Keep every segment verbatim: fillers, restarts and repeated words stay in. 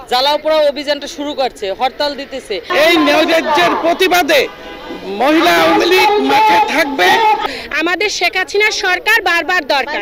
জ্বালাও পোড়াও অভিযানটা শুরু করছে, হরতাল দিতেছে। এই নৈরাজ্যের প্রতিবাদে মহিলা আওয়ামী লীগ মাঠে থাকবে। আমাদের শেখ হাসিনার সরকার বারবার দরকার।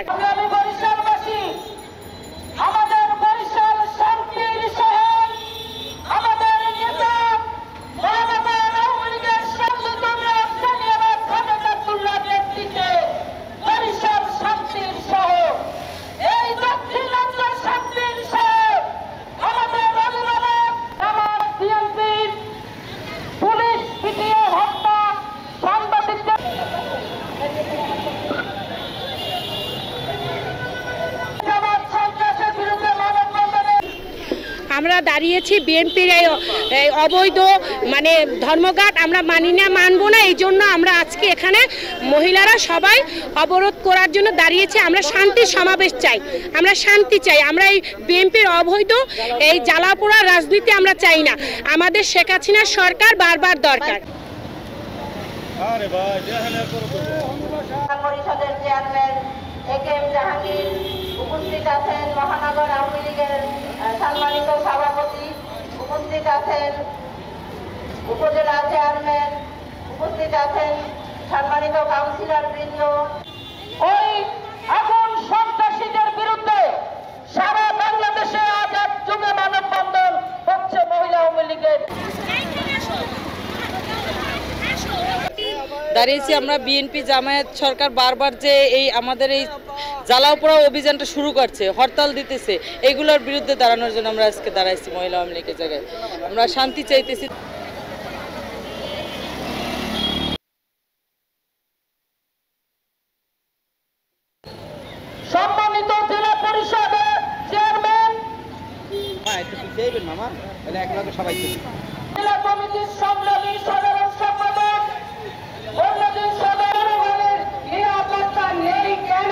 আমরা দাঁড়িয়েছি বিএনপির এই অবৈধ মানে ধর্মঘট আমরা মানি না, মানবো না। এই জন্য আমরা আজকে এখানে মহিলারা সবাই অবরোধ করার জন্য দাঁড়িয়েছি। আমরা শান্তির সমাবেশ চাই, আমরা শান্তি চাই। আমরা এই বিএনপির অবৈধ এই জ্বালাপোড়া রাজনীতি আমরা চাই না। আমাদের শেখ হাসিনার সরকার বারবার দরকার। পরিষদের chairman A K M Jahangir উপস্থিত আছেন, মহানগর আওয়ামী লীগের সম্মানিত সভাপতি উপস্থিত আছেন, উপজেলা চেয়ারম্যান উপস্থিত আছেন, সম্মানিত কাউন্সিলর বৃন্দ। ওই আগুন সন্ত্রাসীদের বিরুদ্ধে সারা বাংলাদেশে আজ এক যুগে মানববন্ধন হচ্ছে মহিলা আওয়ামী লীগের। দাঁড়িয়েছি আমরা বিএনপি জামায়াত সরকার বারবার যে এই আমাদের এই জ্বালাও পোড়াও অভিযানটা শুরু করছে, হরতাল দিতেছে, এগুলোর বিরুদ্ধে দাঁড়ানোর জন্য আমরা আজকে দাঁড়াইছি মহিলা আওয়ামী লীগের জায়গায়। আমরা শান্তি চাইতেছি। সম্মানিত জেলা পরিষদের চেয়ারম্যান, জেলা কমিটির সংগ্রামী সাধারণ সম্পাদক, অন্যদের সাধারণের নিরাপত্তা নেই কেন?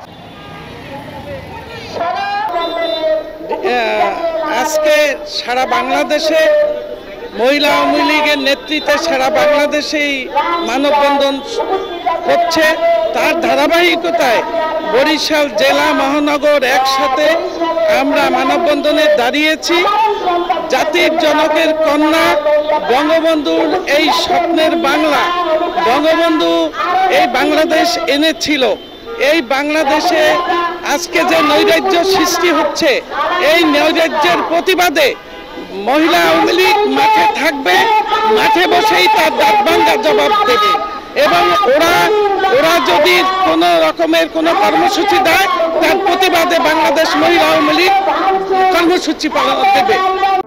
আজকে সারা বাংলাদেশে মহিলা আওয়ামী লীগের নেতৃত্বে সারা বাংলাদেশেই মানববন্ধন হচ্ছে। তার ধারাবাহিকতায় বরিশাল জেলা মহানগর একসাথে আমরা মানববন্ধনে দাঁড়িয়েছি। জাতির জনকের কন্যা বঙ্গবন্ধুর এই স্বপ্নের বাংলা, বঙ্গবন্ধু এই বাংলাদেশ এনেছিল। এই বাংলাদেশে আজকে যে নৈরাজ্য সৃষ্টি হচ্ছে, এই নৈরাজ্যের প্রতিবাদে মহিলা আওয়ামী লীগ মাঠে থাকবে, মাঠে বসেই তার দাঁত ভাঙ্গা জবাব দেবে। এবং ওরা ওরা যদি কোনো রকমের কোনো কর্মসূচি দেয়, তার প্রতিবাদে বাংলাদেশ মহিলা আওয়ামী লীগ কর্মসূচি পালন দেবে।